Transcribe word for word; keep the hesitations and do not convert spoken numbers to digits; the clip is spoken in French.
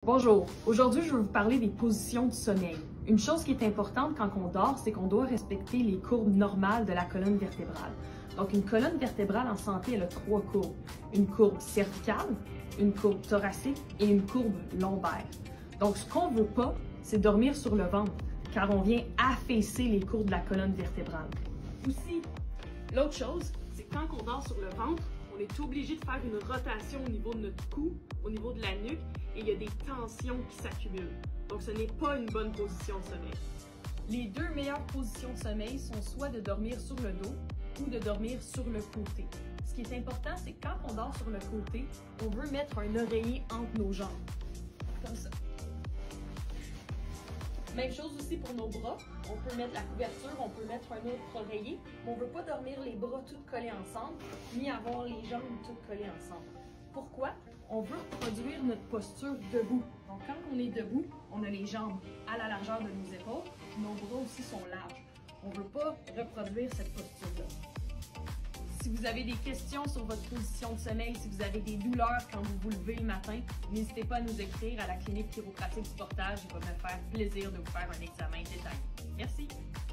Bonjour, aujourd'hui je vais vous parler des positions de sommeil. Une chose qui est importante quand on dort, c'est qu'on doit respecter les courbes normales de la colonne vertébrale. Donc une colonne vertébrale en santé, elle a trois courbes. Une courbe cervicale, une courbe thoracique et une courbe lombaire. Donc ce qu'on ne veut pas, c'est dormir sur le ventre, car on vient affaisser les courbes de la colonne vertébrale. Aussi, l'autre chose, c'est que quand on dort sur le ventre, on est obligé de faire une rotation au niveau de notre cou, au niveau de la nuque, et il y a des tensions qui s'accumulent. Donc ce n'est pas une bonne position de sommeil. Les deux meilleures positions de sommeil sont soit de dormir sur le dos ou de dormir sur le côté. Ce qui est important, c'est que quand on dort sur le côté, on veut mettre un oreiller entre nos jambes, comme ça. Même chose aussi pour nos bras. On peut mettre la couverture, on peut mettre un autre oreiller, mais on ne veut pas dormir les bras tous collés ensemble, ni avoir les jambes toutes collées ensemble. Pourquoi? On veut produire notre posture debout. Donc quand on est debout, on a les jambes à la largeur de nos épaules, nos bras aussi sont larges. On ne veut pas reproduire cette posture-là. Si vous avez des questions sur votre position de sommeil, si vous avez des douleurs quand vous vous levez le matin, n'hésitez pas à nous écrire à la clinique chiropratique du Portage. Il va me faire plaisir de vous faire un examen détaillé. Merci!